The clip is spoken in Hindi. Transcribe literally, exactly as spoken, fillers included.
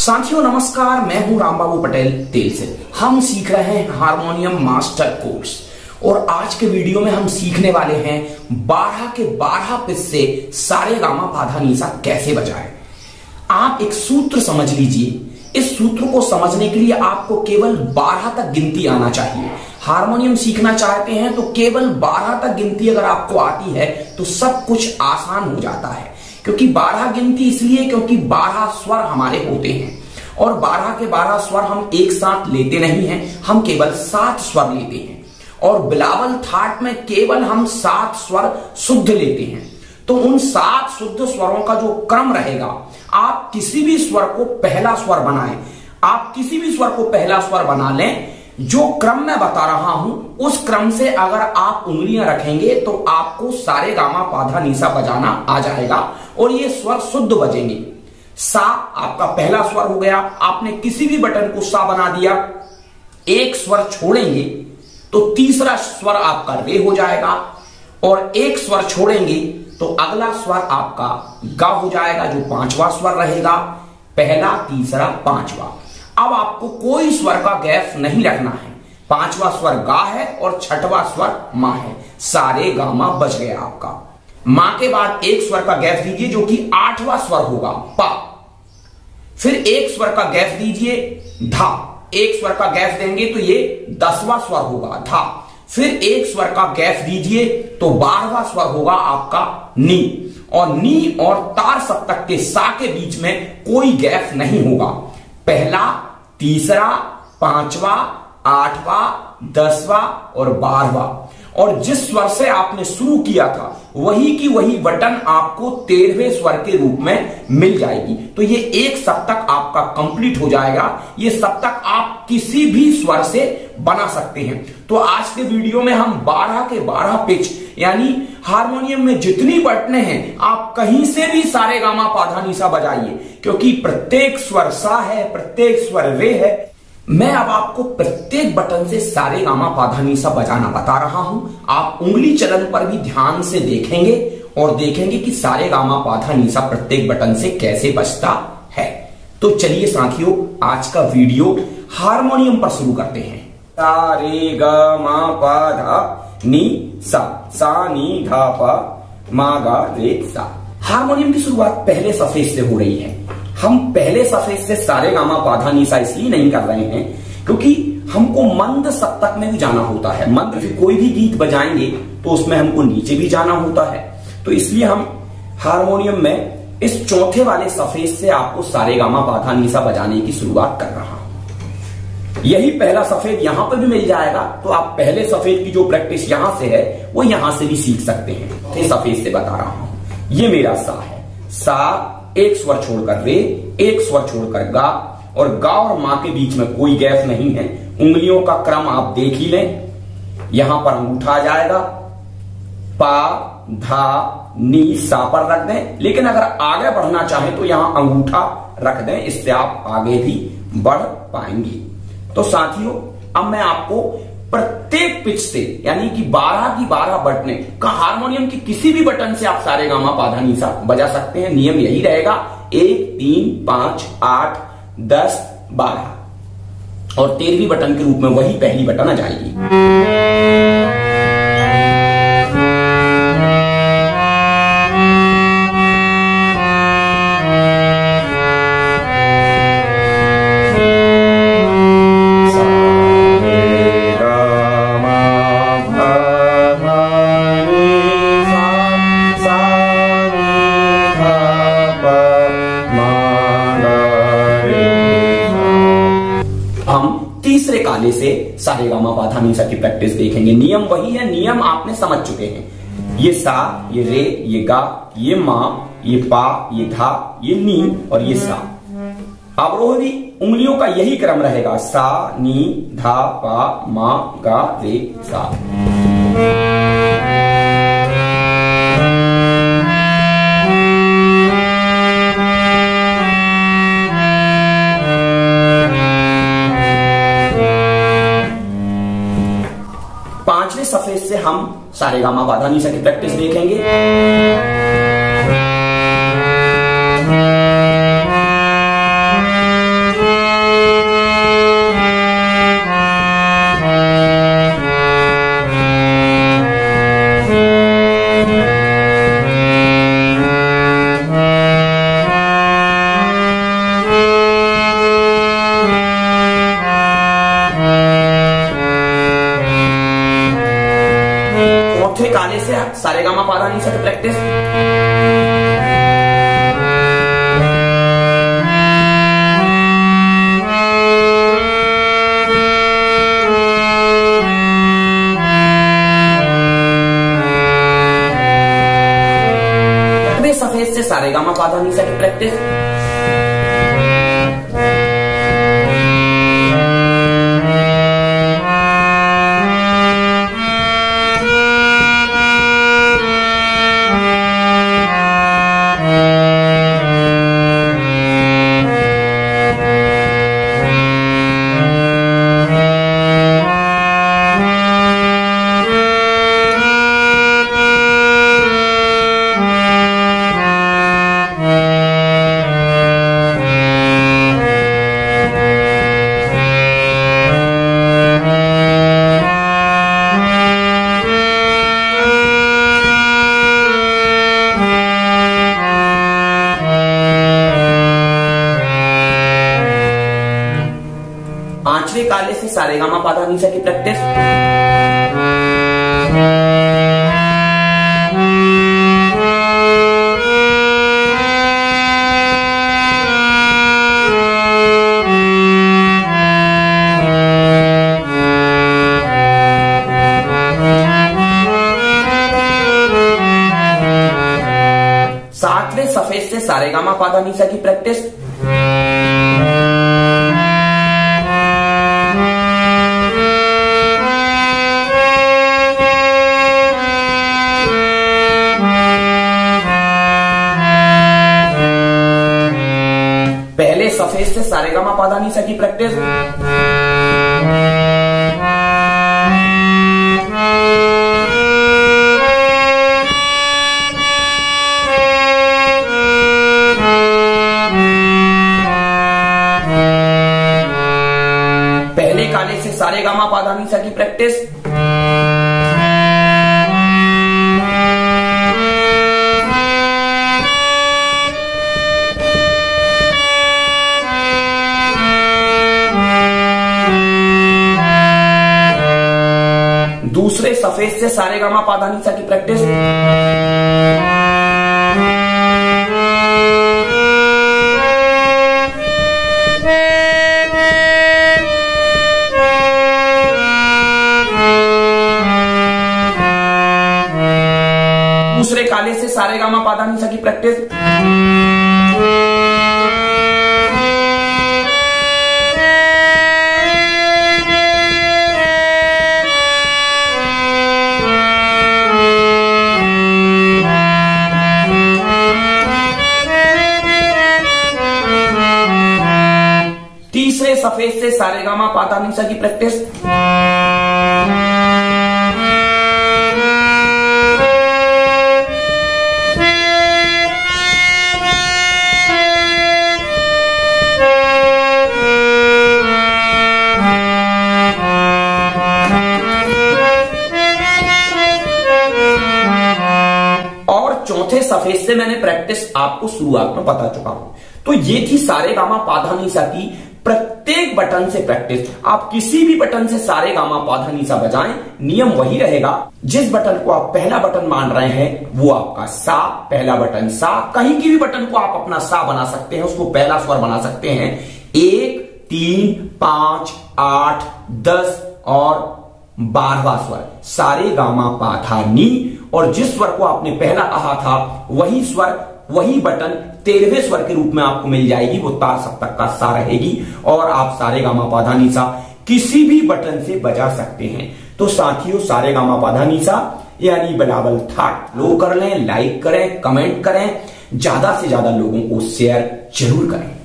साथियों नमस्कार, मैं हूं रामबाबू पटेल तेल से। हम सीख रहे हैं हारमोनियम मास्टर कोर्स और आज के वीडियो में हम सीखने वाले हैं बारह के बारह पिच से सारे गामा पाधा नीसा कैसे बजाएं। आप एक सूत्र समझ लीजिए। इस सूत्र को समझने के लिए आपको केवल बारह तक गिनती आना चाहिए। हारमोनियम सीखना चाहते हैं तो केवल बारह तक गिनती अगर आपको आती है तो सब कुछ आसान हो जाता है। क्योंकि बारह गिनती इसलिए क्योंकि बारह स्वर हमारे होते हैं और बारह के बारह स्वर हम एक साथ लेते नहीं हैं, हम केवल सात स्वर लेते हैं और बिलावल थाट में केवल हम सात स्वर शुद्ध लेते हैं। तो उन सात शुद्ध स्वरों का जो क्रम रहेगा, आप किसी भी स्वर को पहला स्वर बनाएं, आप किसी भी स्वर को पहला स्वर बना लें। जो क्रम मैं बता रहा हूं उस क्रम से अगर आप उंगलियां रखेंगे तो आपको सारे गामा पाधा नीसा बजाना आ जाएगा और ये स्वर शुद्ध बजेंगे। सा आपका पहला स्वर हो गया। आपने किसी भी बटन को सा बना दिया, एक स्वर छोड़ेंगे तो तीसरा स्वर आपका रे हो जाएगा और एक स्वर छोड़ेंगे तो अगला स्वर आपका गा हो जाएगा, जो पांचवा स्वर रहेगा। पहला, तीसरा, पांचवा। अब आपको कोई स्वर का गैप नहीं रखना है। पांचवा स्वर गा है और छठवां स्वर मां है। सारे गामा बज गया आपका। मां के बाद एक स्वर का गैप दीजिए जो कि आठवां स्वर होगा, पा। फिर एक स्वर का गैप दीजिए, धा। एक स्वर का गैप देंगे तो ये दसवां स्वर होगा, धा। फिर एक स्वर का गैप दीजिए तो बारहवां स्वर होगा आपका, नी। और नी और तार सप्तक के सा के बीच में कोई गैप नहीं होगा। पहला, तीसरा, पांचवा, आठवां, दसवां और बारहवां। और जिस स्वर से आपने शुरू किया था वही की वही बटन आपको तेरहवें स्वर के रूप में मिल जाएगी। तो ये एक सप्तक आपका कंप्लीट हो जाएगा। ये सप्तक आप किसी भी स्वर से बना सकते हैं। तो आज के वीडियो में हम बारह के बारह पिच यानी हारमोनियम में जितनी बटनें हैं आप कहीं से भी सारे गामा पाधा नीसा बजाइए, क्योंकि प्रत्येक स्वर सा है, प्रत्येक स्वर रे है। मैं अब आपको प्रत्येक बटन से सारे गामा पाधा नीसा बजाना बता रहा हूं। आप उंगली चलन पर भी ध्यान से देखेंगे और देखेंगे कि सारे गामा पाधा नीसा प्रत्येक बटन से कैसे बजता है। तो चलिए साथियों, आज का वीडियो हारमोनियम पर शुरू करते हैं। सा रे गा मा पा धा नी सा, सा नी धा पा मा गा रे सा। हारमोनियम की शुरुआत पहले सफेद से हो रही है। हम पहले सफेद से सारे गामा पाधा नीसा इसलिए नहीं कर रहे हैं क्योंकि हमको मंद सप्तक में भी जाना होता है। मंद कोई भी गीत बजाएंगे तो उसमें हमको नीचे भी जाना होता है। तो इसलिए हम हारमोनियम में इस चौथे वाले सफेद से आपको सारे गामा पाधा नीसा बजाने की शुरुआत कर रहा हूं। यही पहला सफेद यहां पर भी मिल जाएगा, तो आप पहले सफेद की जो प्रैक्टिस यहां से है वो यहां से भी सीख सकते हैं। तो सफेद से बता रहा हूं। ये मेरा सा है। सा, एक स्वर छोड़कर रे, एक स्वर छोड़कर गा, और गा और मां के बीच में कोई गैप नहीं है। उंगलियों का क्रम आप देख ही लें। यहां पर अंगूठा आ जाएगा, पा धा नी सा पर रख दें, लेकिन अगर आगे बढ़ना चाहें तो यहां अंगूठा रख दें, इससे आप आगे भी बढ़ पाएंगे। तो साथियों, अब मैं आपको प्रत्येक पिच से यानी कि बारह की बारह बटने का हारमोनियम की किसी भी बटन से आप सारे गामा पाधा नीसा बजा सकते हैं। नियम यही रहेगा, एक, तीन, पांच, आठ, दस, बारह और तेरहवीं बटन के रूप में वही पहली बटन आ जाएगी। तीसरे काले से सारे गामा पाधा नीसा की प्रैक्टिस देखेंगे। नियम वही है, नियम आपने समझ चुके हैं। ये सा, ये रे, ये गा, ये मां, ये पा, ये धा, ये नी और ये सा। अवरोही उंगलियों का यही क्रम रहेगा, सा नी धा पा मा गा रे सा। पांचवें सफेद से हम सारे गामा पाधा नीसा की प्रैक्टिस देखेंगे। काले से सारेगामा पाधा निसा की प्रैक्टिस। सफेद से सारेगामा पाधा निसा की प्रैक्टिस। पांचवें काले से सारेगामा पाधा निसा की प्रैक्टिस। सातवें सफेद से सारेगामा पाधा निसा की प्रैक्टिस। पहले सफेद से सारेगामा पाधा निसा की प्रैक्टिस। पहले काले से सारेगामा पाधा निसा की प्रैक्टिस। दूसरे सफेद से सारेगामा पाधा निसा की प्रैक्टिस। दूसरे काले से सारेगामा पाधा निसा की प्रैक्टिस। तीसरे सफेद से सारेगामा पाधा निसा की प्रैक्टिस। और चौथे सफेद से मैंने प्रैक्टिस आपको शुरुआत में बता चुका हूं। तो ये थी सारेगामा पाधा निसा की प्रत्येक बटन से प्रैक्टिस। आप किसी भी बटन से सारेगामा पाधा निसा बजाएं, नियम वही रहेगा। जिस बटन को आप पहला बटन मान रहे हैं वो आपका सा, पहला बटन सा। कहीं की भी बटन को आप अपना सा बना सकते हैं, उसको पहला स्वर बना सकते हैं। एक, तीन, पांच, आठ, दस और बारहवां स्वर सारेगामा पाधा नी। और जिस स्वर को आपने पहला कहा था वही स्वर, वही बटन तेरहवें स्वर के रूप में आपको मिल जाएगी, वो तार सप्तक का सा रहेगी। और आप सारेगामा पाधा निसा किसी भी बटन से बजा सकते हैं। तो साथियों, सारेगामा पाधा निसा यानी बिलावल थाट लो कर लें, लाइक करें, कमेंट करें, ज्यादा से ज्यादा लोगों को शेयर जरूर करें।